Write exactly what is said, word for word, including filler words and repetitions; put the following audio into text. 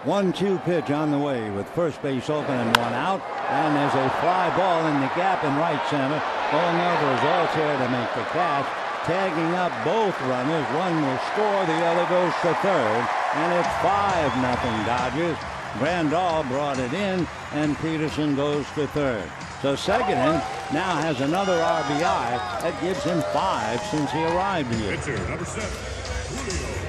one two pitch on the way with first base open and one out. And there's a fly ball in the gap in right center. Going over is Altair to make the catch. Tagging up both runners. One will score, the other goes to third. And it's five nothing Dodgers. Grandal brought it in, and Peterson goes to third. So Segedin now has another R B I. That gives him five since he arrived here. Pitcher number seven, Julio.